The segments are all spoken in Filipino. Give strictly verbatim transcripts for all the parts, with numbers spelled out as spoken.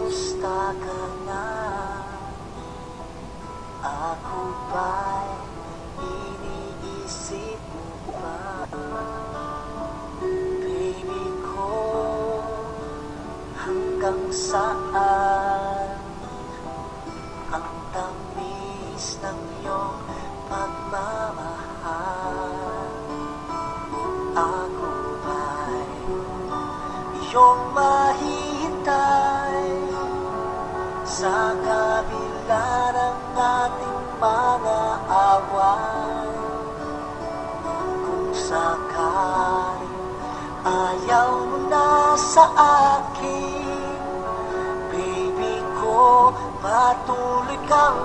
Kumusta ka na? Ako ba'y iniisip mo pa? Baby ko, hanggang saan ang tamis ng iyong pagmamahal? Ako ba'y iyong mahihintay sa kabila ng ating mga away? Kung sakaling ayaw mo na sa akin, baby ko, patuloy kang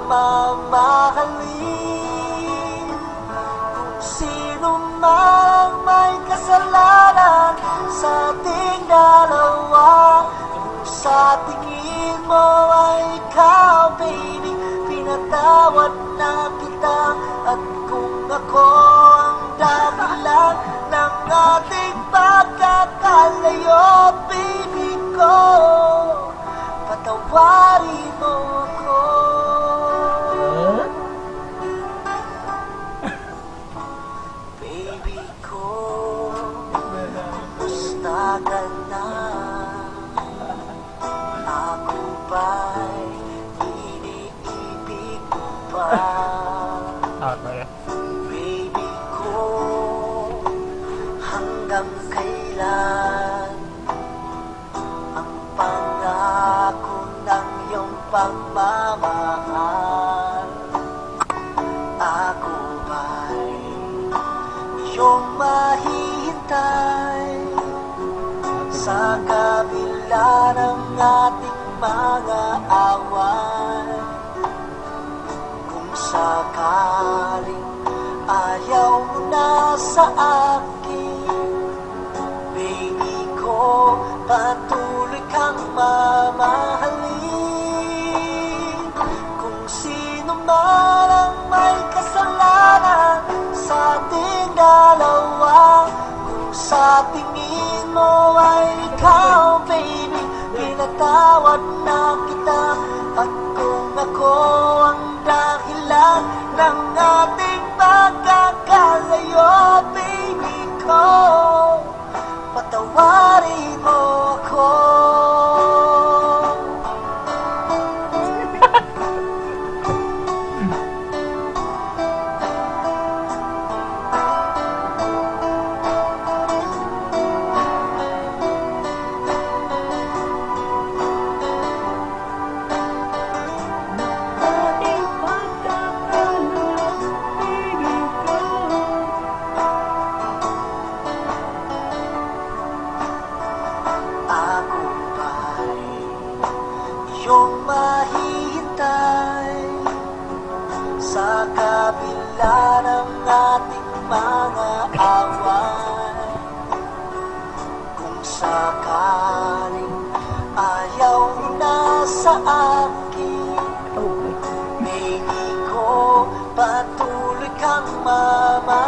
mamahalin. Kung sino man may kasalanan sa ating dalawa, kung sa tingin mo ay ikaw, baby, pinatawad na kita. At kung ako ang dahilan ng ating pagkakalayo, baby ko, patawarin mo ako. Baby ko, kumusta ka na? Ako ba'y iniibig mo pa? Baby ko, hanggang kailan ang pangako ng iyong pagmamahal? Ako ba'y iyong mahihintay sa kabila ng ating mga away? Kung sakaling ayaw mo na sa akin, baby ko, patuloy kang mamahalin. Kung sino man ang may kasalanan sa ating dalawa, kung sa tingin mo ay ikaw, baby, pinatawad na kita. At kung ako ang dahilan ng ating pagkakalayo, baby ko, patawarin mo ako. Ako ba'y iyong mahihintay sa kabila ng ating mga away? Kung sakaling ayaw mo na sa akin, baby ko, patuloy kang mama